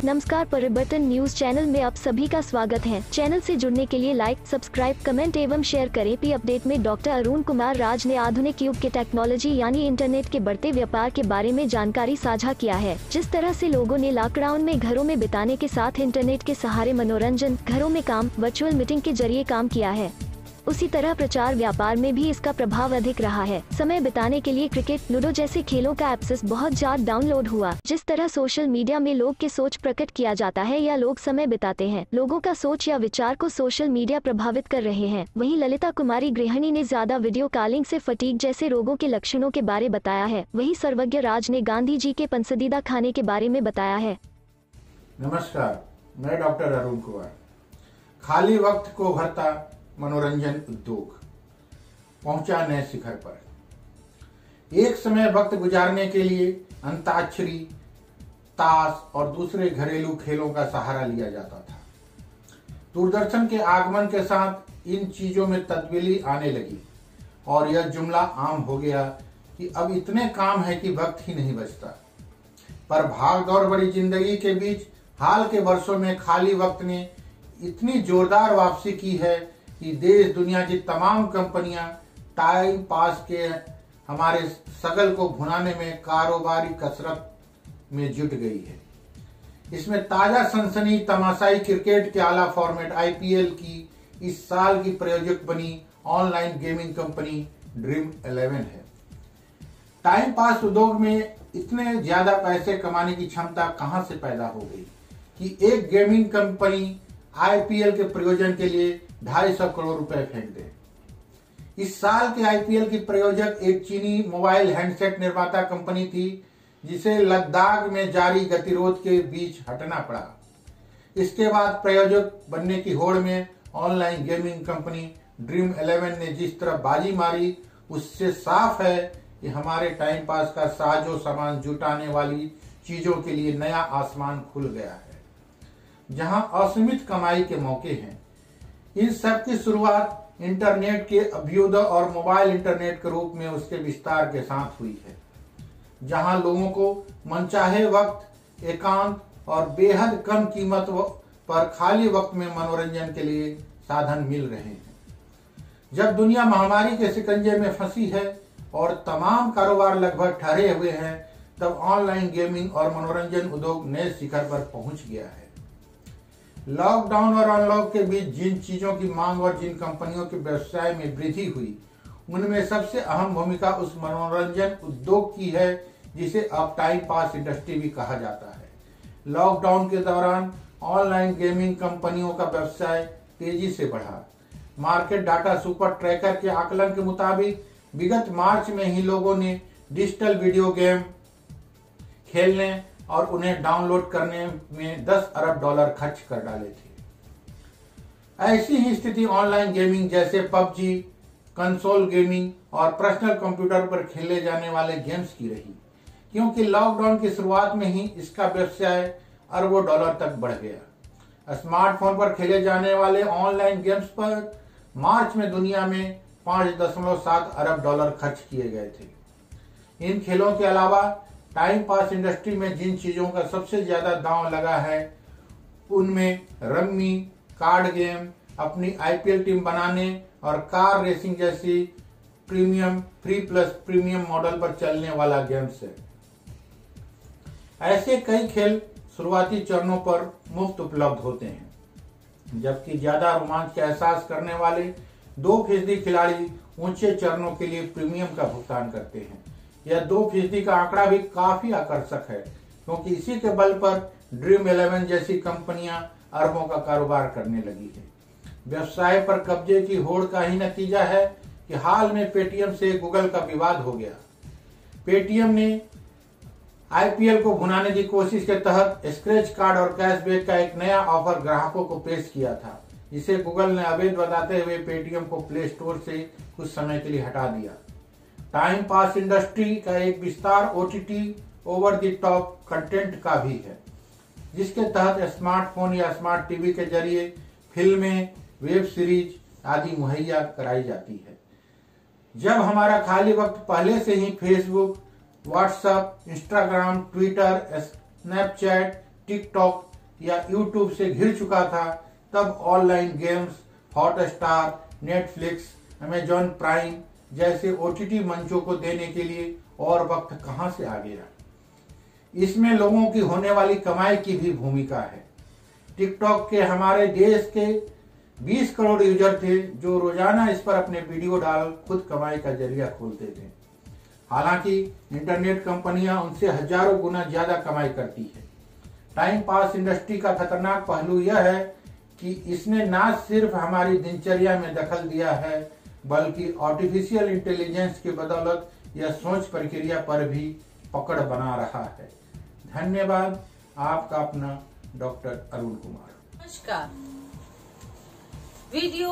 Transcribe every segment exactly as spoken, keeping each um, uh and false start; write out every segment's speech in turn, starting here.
नमस्कार, परिवर्तन news channel में आप सभी का स्वागत है। चैनल से जुड़ने के लिए लाइक, सब्सक्राइब, कमेंट एवं शेयर करें। पी अपडेट में डॉक्टर अरुण कुमार राज ने आधुनिक युग के टेक्नोलॉजी यानी इंटरनेट के बढ़ते व्यापार के बारे में जानकारी साझा किया है। जिस तरह से लोगों ने लॉकडाउन में घरों में बिताने के साथ इंटरनेट के सहारे मनोरंजन, घरों में काम, वर्चुअल मीटिंग के जरिए काम किया है, उसी तरह प्रचार व्यापार में भी इसका प्रभाव अधिक रहा है। समय बिताने के लिए क्रिकेट, लूडो जैसे खेलों का एक्सेस बहुत ज्यादा डाउनलोड हुआ। जिस तरह सोशल मीडिया में लोग के सोच प्रकट किया जाता है या लोग समय बिताते हैं, लोगों का सोच या विचार को सोशल मीडिया प्रभावित कर रहे हैं। वहीं ललिता कुमारी गृहिणी ने ज्यादा वीडियो कॉलिंग से फटीग जैसे रोगों के लक्षणों के बारे बताया है। वहीं सर्वज्ञ राज ने गांधी जी के पसंदीदा खाने के बारे में बताया है। नमस्कार, मैं डॉक्टर अरुण कुमार। खाली वक्त को भरता मनोरंजन उद्योग पहुंचा नए शिखर पर। एक समय वक्त गुजारने के लिए अंताक्षरी, ताश और दूसरे घरेलू खेलों का सहारा लिया जाता था। दूरदर्शन के आगमन के साथ इन चीजों में तब्दीली आने लगी और यह जुमला आम हो गया कि अब इतने काम है कि वक्त ही नहीं बचता। पर भाग दौड़ भरी जिंदगी के बीच हाल के वर्षों में खाली वक्त ने इतनी जोरदार वापसी की है कि देश दुनिया की तमाम कंपनियां टाइम पास के हमारे सगल को भुनाने में कारोबारी कसरत में जुट गई है। इसमें ताजा सनसनी तमाशाई क्रिकेट के आला फॉर्मेट आई पी एल की इस साल की प्रायोजक बनी online gaming company Dream Eleven है। टाइम पास उद्योग में इतने ज्यादा पैसे कमाने की क्षमता कहां से पैदा हो गई कि एक gaming company I P L के प्रयोजन के लिए ढाई सौ करोड़ रुपए फेंक दे। इस साल के आई पी एल की प्रयोजक एक चीनी मोबाइल हैंडसेट निर्माता कंपनी थी, जिसे लद्दाख में जारी गतिरोध के बीच हटना पड़ा। इसके बाद प्रयोजक बनने की होड़ में online gaming company Dream Eleven ने जिस तरह बाजी मारी, उससे साफ है कि हमारे टाइम पास का साजो सामान जुटाने वाली चीजों के लिए नया आसमान खुल गया है, जहां असीमित कमाई के मौके हैं। इन सब की शुरुआत इंटरनेट के अभ्युदय और मोबाइल इंटरनेट के रूप में उसके विस्तार के साथ हुई है, जहां लोगों को मनचाहे वक्त, एकांत और बेहद कम कीमत पर खाली वक्त में मनोरंजन के लिए साधन मिल रहे हैं। जब दुनिया महामारी के शिकंजे में फंसी है और तमाम कारोबार लगभग ठहरे हुए हैं, तब ऑनलाइन गेमिंग और मनोरंजन उद्योग नए शिखर पर पहुंच गया है। लॉकडाउन और अनलॉक के बीच जिन चीजों की मांग और जिन कंपनियों के व्यवसाय में वृद्धि हुई, उनमें सबसे अहम भूमिका उस मनोरंजन उद्योग की है जिसे अब टाइम पास इंडस्ट्री भी कहा जाता है। लॉकडाउन के दौरान ऑनलाइन गेमिंग कंपनियों का व्यवसाय तेजी से बढ़ा। मार्केट डाटा सुपर ट्रैकर के आकलन के मुताबिक विगत मार्च में ही लोगों ने डिजिटल वीडियो गेम खेलने और उन्हें डाउनलोड करने में दस अरब डॉलर खर्च कर डाले थे। ऐसी ही स्थिति ऑनलाइन गेमिंग जैसे पबजी, कंसोल गेमिंग और पर्सनल कंप्यूटर पर खेले जाने वाले गेम्स की रही, क्योंकि लॉकडाउन की शुरुआत में ही इसका व्यवसाय अरबों डॉलर तक बढ़ गया। स्मार्टफोन पर खेले जाने वाले ऑनलाइन गेम्स पर मार्च में दुनिया में पांच दशमलव सात अरब डॉलर खर्च किए गए थे। इन खेलों के अलावा टाइम पास इंडस्ट्री में जिन चीजों का सबसे ज्यादा दांव लगा है, उनमें रम्मी, कार्ड गेम, अपनी आई पी एल टीम बनाने और कार रेसिंग जैसी premium, free plus premium model पर चलने वाला गेम्स है। ऐसे कई खेल शुरुआती चरणों पर मुफ्त उपलब्ध होते हैं, जबकि ज्यादा रोमांच का एहसास करने वाले दो फीसदी खिलाड़ी ऊंचे चरणों के लिए प्रीमियम का भुगतान करते हैं। यह दो फीसदी का आंकड़ा भी काफी आकर्षक है, क्योंकि इसी के बल पर ड्रीम इलेवन जैसी कंपनियां अरबों का कारोबार करने लगी है। व्यवसाय पर कब्जे की होड़ का ही नतीजा है कि हाल में पेटीएम से गूगल का विवाद हो गया। पेटीएम ने आई पी एल को भुनाने की कोशिश के तहत स्क्रैच कार्ड और कैशबैक का एक नया ऑफर ग्राहकों को पेश किया था, जिसे गूगल ने अवैध बताते हुए पेटीएम को प्ले स्टोर से कुछ समय के लिए हटा दिया। टाइम पास इंडस्ट्री का एक विस्तार O T T, over the top content का भी है, जिसके तहत स्मार्टफोन या स्मार्ट टीवी के जरिए फिल्में, वेब सीरीज आदि मुहैया कराई जाती है। जब हमारा खाली वक्त पहले से ही Facebook, WhatsApp, Instagram, Twitter, Snapchat, TikTok या यूट्यूब से घिर चुका था, तब online games, Hotstar, Netflix, Amazon Prime जैसे ओटीटी मंचों को देने के लिए और वक्त कहां से आ गया। इसमें लोगों की होने वाली कमाई की भी भूमिका है। टिकटॉक के हमारे देश के बीस करोड़ यूजर थे जो रोजाना इस पर अपने वीडियो डाल खुद कमाई का जरिया खोलते थे। हालांकि इंटरनेट कंपनियां उनसे हजारों गुना ज्यादा कमाई करती है। टाइम पास इंडस्ट्री का खतरनाक पहलू यह है कि इसने न सिर्फ हमारी दिनचर्या में दखल दिया है, बल्कि आर्टिफिशियल इंटेलिजेंस की बदौलत यह सोच प्रक्रिया पर भी पकड़ बना रहा है। धन्यवाद। आपका अपना डॉक्टर अरुण कुमार। नमस्कार। वीडियो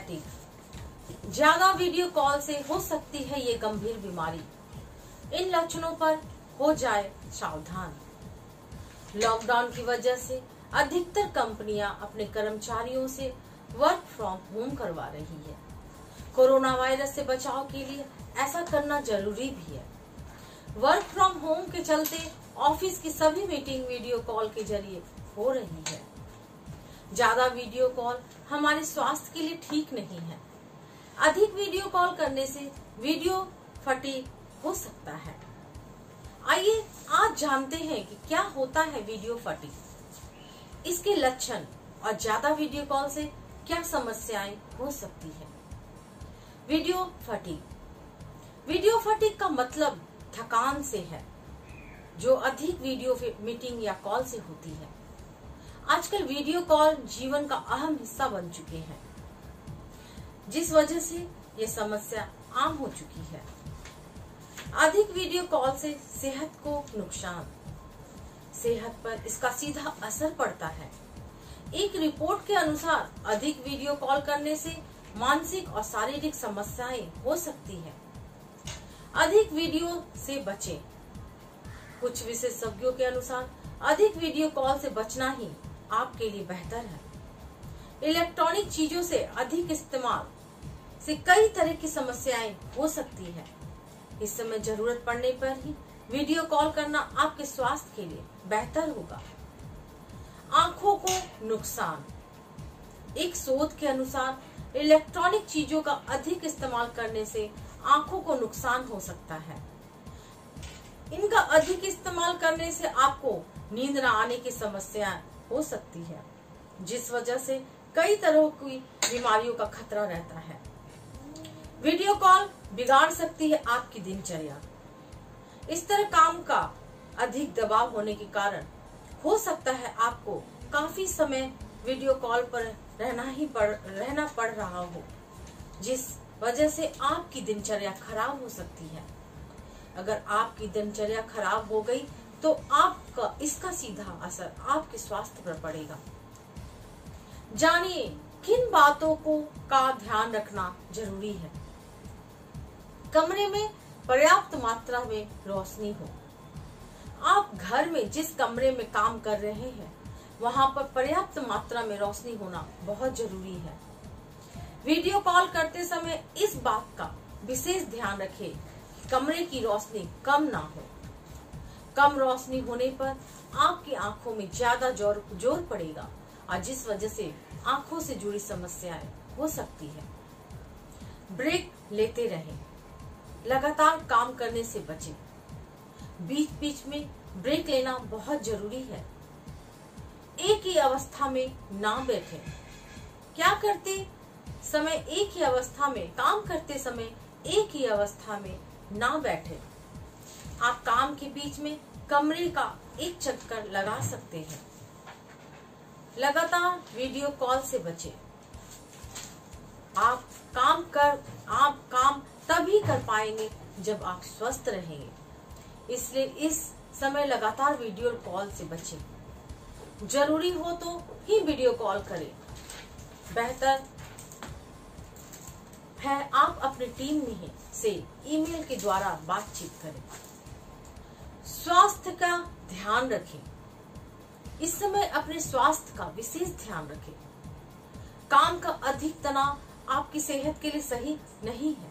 फैटिग, ज्यादा वीडियो कॉल से हो सकती है ये गंभीर बीमारी। इन लक्षणों पर हो जाए सावधान। लॉकडाउन की वजह से अधिकतर कंपनियां अपने कर्मचारियों से वर्क फ्रॉम होम करवा रही है। कोरोना वायरस से बचाव के लिए ऐसा करना जरूरी भी है। वर्क फ्रॉम होम के चलते ऑफिस की सभी मीटिंग वीडियो कॉल के जरिए हो रही है। ज्यादा वीडियो कॉल हमारे स्वास्थ्य के लिए ठीक नहीं है। अधिक वीडियो कॉल करने से वीडियो फटीग हो सकता है। आइए आज जानते हैं कि क्या होता है वीडियो फटीग, इसके लक्षण और ज्यादा वीडियो कॉल से क्या समस्याएं हो सकती है। वीडियो फटीग, वीडियो फटीग का मतलब थकान से है, जो अधिक वीडियो मीटिंग या कॉल से होती है। आजकल वीडियो कॉल जीवन का अहम हिस्सा बन चुके हैं, जिस वजह से ये समस्या आम हो चुकी है। अधिक वीडियो कॉल से सेहत को नुकसान, सेहत पर इसका सीधा असर पड़ता है। एक रिपोर्ट के अनुसार अधिक वीडियो कॉल करने से मानसिक और शारीरिक समस्याएं हो सकती है। अधिक वीडियो से बचें। कुछ विशेषज्ञों के अनुसार अधिक वीडियो कॉल से बचना ही आपके लिए बेहतर है। इलेक्ट्रॉनिक चीजों से अधिक इस्तेमाल से कई तरह की समस्याएं हो सकती है। इस समय जरूरत पड़ने पर ही वीडियो कॉल करना आपके स्वास्थ्य के लिए बेहतर होगा। आंखों को नुकसान, एक शोध के अनुसार इलेक्ट्रॉनिक चीजों का अधिक इस्तेमाल करने से आंखों को नुकसान हो सकता है। इनका अधिक इस्तेमाल करने से आपको नींद न आने की समस्या हो सकती है, जिस वजह से कई तरह की बीमारियों का खतरा रहता है। वीडियो कॉल बिगाड़ सकती है आपकी दिनचर्या। इस तरह काम का अधिक दबाव होने के कारण हो सकता है आपको काफी समय वीडियो कॉल पर रहना ही पड़ रहना पड़ रहा हो, जिस वजह से आपकी दिनचर्या खराब हो सकती है। अगर आपकी दिनचर्या खराब हो गई तो आपका इसका सीधा असर आपके स्वास्थ्य पर पड़ेगा। जानिए किन बातों को का ध्यान रखना जरूरी है। कमरे में पर्याप्त मात्रा में रोशनी हो। आप घर में जिस कमरे में काम कर रहे हैं वहां पर पर्याप्त मात्रा में रोशनी होना बहुत जरूरी है। वीडियो कॉल करते समय इस बात का विशेष ध्यान रखें कि कमरे की रोशनी कम ना हो। कम रोशनी होने पर आपकी आंखों में ज्यादा जोर जोर पड़ेगा और जिस वजह से आंखों से जुड़ी समस्याएं हो सकती है। ब्रेक लेते रहें। लगातार काम करने से बचें। बीच बीच में ब्रेक लेना बहुत जरूरी है। एक ही अवस्था में ना बैठें। क्या करते समय एक ही अवस्था में काम करते समय एक ही अवस्था में ना बैठें। आप काम के बीच में कमरे का एक चक्कर लगा सकते हैं। लगातार वीडियो कॉल से बचें। आप काम कर आप काम तभी कर पाएंगे जब आप स्वस्थ रहेंगे। इसलिए इस समय लगातार वीडियो कॉल से बचें। जरूरी हो तो ही वीडियो कॉल करें। बेहतर है आप अपनी टीम में से ईमेल के द्वारा बातचीत करें। स्वास्थ्य का ध्यान रखें। इस समय अपने स्वास्थ्य का विशेष ध्यान रखें। काम का अधिक तनाव आपकी सेहत के लिए सही नहीं है।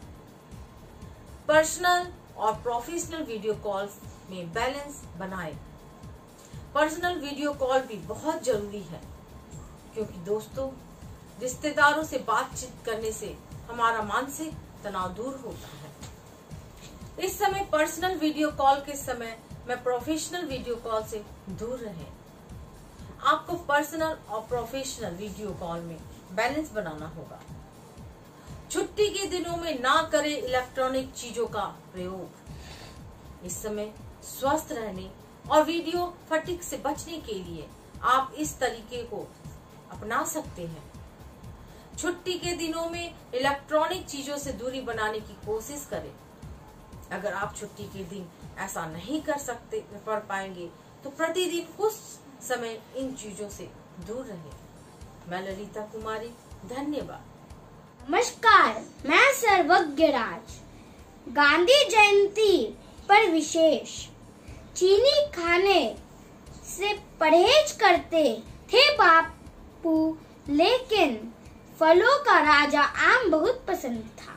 पर्सनल और प्रोफेशनल वीडियो कॉल्स में बैलेंस बनाएं। पर्सनल वीडियो कॉल भी बहुत जरूरी है, क्योंकि दोस्तों रिश्तेदारों से बातचीत करने से हमारा मानसिक तनाव दूर होता है। इस समय पर्सनल वीडियो कॉल के समय में प्रोफेशनल वीडियो कॉल से दूर रहें। आपको पर्सनल और प्रोफेशनल वीडियो कॉल में बैलेंस बनाना होगा। छुट्टी के दिनों में ना करें इलेक्ट्रॉनिक चीजों का प्रयोग। इस समय स्वस्थ रहने और वीडियो फटीग से बचने के लिए आप इस तरीके को अपना सकते हैं। छुट्टी के दिनों में इलेक्ट्रॉनिक चीजों से दूरी बनाने की कोशिश करें। अगर आप छुट्टी के दिन ऐसा नहीं कर सकते कर पाएंगे तो प्रतिदिन कुछ समय इन चीजों से दूर रहें। मैं ललिता कुमारी, धन्यवाद। नमस्कार, मैं सर्वज्ञ राज। गांधी जयंती पर विशेष चीनी खाने से परहेज करते थे बापू, लेकिन फलों का राजा आम बहुत पसंद था।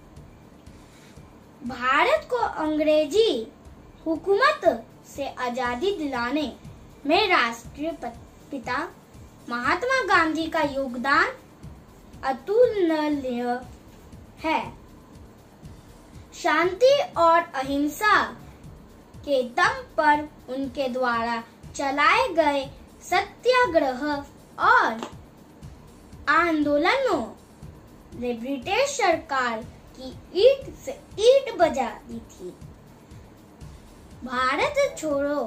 भारत को अंग्रेजी हुकूमत से आजादी दिलाने में राष्ट्रीय पिता महात्मा गांधी का योगदान अतुलनीय है। शांति और अहिंसा के दम पर उनके द्वारा चलाए गए सत्याग्रह और आंदोलनों ने ब्रिटिश सरकार की ईंट से ईंट बजा दी थी। भारत छोड़ो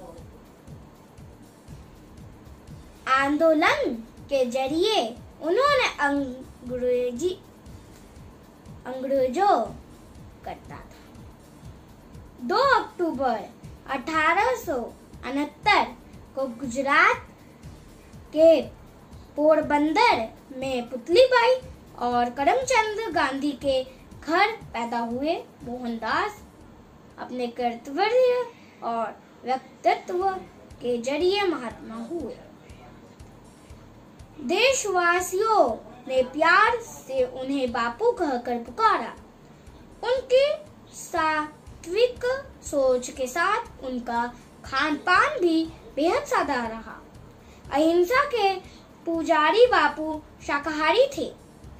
आंदोलन के जरिए उन्होंने अंग्रेजी अंग्रेजों करता था। दो अक्टूबर अठारह सौ उनहत्तर को गुजरात के पोरबंदर में पुतलीबाई और करमचंद गांधी के घर पैदा हुए मोहनदास अपने कर्तव्य और व्यक्तित्व के जरिए महात्मा हुए। देशवासियों ने प्यार से उन्हें बापू कहकर पुकारा। उनकी सात्विक सोच के साथ उनका खान पान भी बेहद सादा रहा। अहिंसा के पुजारी बापू शाकाहारी थे।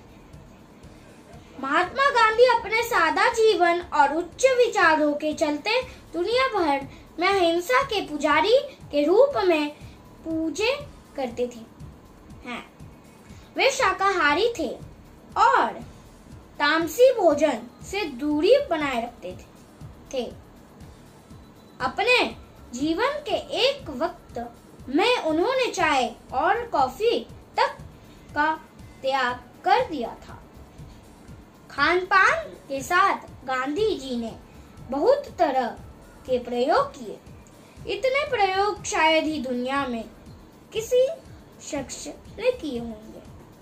महात्मा गांधी अपने सादा जीवन और उच्च विचारों के चलते दुनिया भर में अहिंसा के पुजारी के रूप में पूजे करते थे हैं। वे शाकाहारी थे और तामसी भोजन से दूरी बनाए रखते थे, थे। अपने जीवन के एक वक्त में उन्होंने चाय और कॉफी तक का त्याग कर दिया था। खान पान के साथ गांधी जी ने बहुत तरह के प्रयोग किए। इतने प्रयोग शायद ही दुनिया में किसी शख्स ने किए होंगे।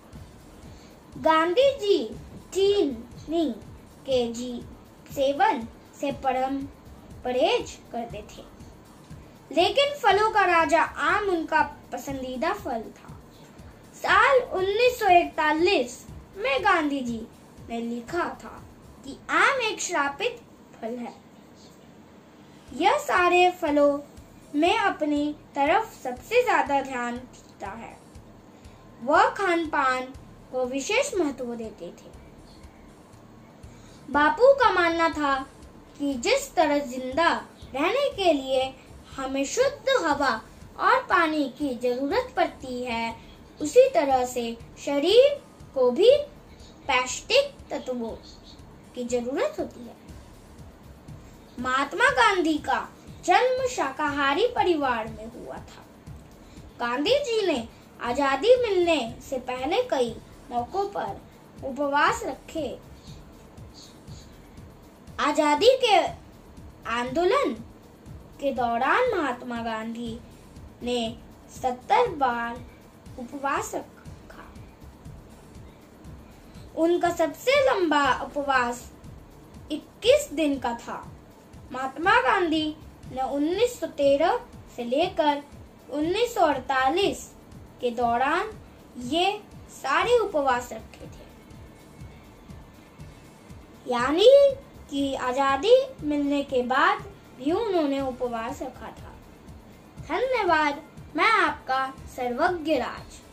गांधी जी चीनी के जी सेवन से परम परहेज करते थे, लेकिन फलों का राजा आम उनका पसंदीदा फल था। साल उन्नीस सौ इकतालीस में गांधी जी ने लिखा था कि आम एक श्रापित फल है। यह सारे फलों में अपनी तरफ सबसे ज्यादा ध्यान देता है। वह खान पान को विशेष महत्व देते थे। बापू का मानना था कि जिस तरह जिंदा रहने के लिए हमें शुद्ध हवा और पानी की जरूरत पड़ती है, उसी तरह से शरीर को भी पौष्टिक तत्वों की जरूरत होती है। महात्मा गांधी का जन्म शाकाहारी परिवार में हुआ था। गांधी जी ने आजादी मिलने से पहले कई मौकों पर उपवास रखे। आजादी के आंदोलन के दौरान महात्मा गांधी ने सत्तर बार उपवास रखा। उनका सबसे लंबा उपवास इक्कीस दिन का था। महात्मा गांधी ने उन्नीस सौ तेरह से लेकर उन्नीस सौ अड़तालीस के दौरान ये सारे उपवास रखे थे, यानी कि आजादी मिलने के बाद भी उन्होंने उपवास रखा था। धन्यवाद। मैं आपका सर्वज्ञ राज।